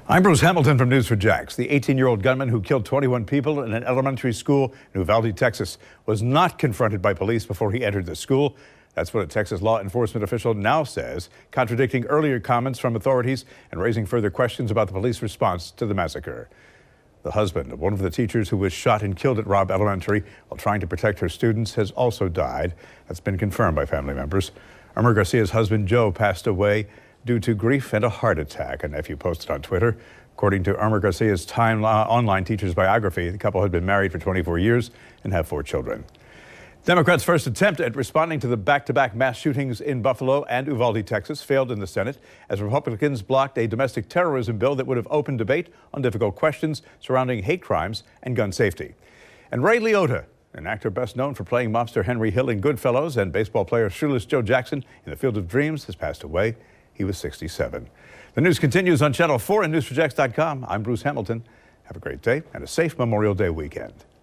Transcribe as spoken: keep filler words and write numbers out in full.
I'm Bruce Hamilton from News four Jax. The eighteen-year-old gunman who killed twenty-one people in an elementary school in Uvalde, Texas, was not confronted by police before he entered the school. That's what a Texas law enforcement official now says, contradicting earlier comments from authorities and raising further questions about the police response to the massacre. The husband of one of the teachers who was shot and killed at Robb Elementary while trying to protect her students has also died. That's been confirmed by family members. Irma Garcia's husband, Joe, passed away due to grief and a heart attack, a nephew posted on Twitter. According to Irma Garcia's Time uh, online teacher's biography, the couple had been married for twenty-four years and have four children. Democrats' first attempt at responding to the back-to-back mass shootings in Buffalo and Uvalde, Texas, failed in the Senate as Republicans blocked a domestic terrorism bill that would have opened debate on difficult questions surrounding hate crimes and gun safety. And Ray Liotta, an actor best known for playing mobster Henry Hill in Goodfellas and baseball player Shoeless Joe Jackson in The Field of Dreams, has passed away. He was sixty-seven. The news continues on Channel four and news four jax dot com. I'm Bruce Hamilton. Have a great day and a safe Memorial Day weekend.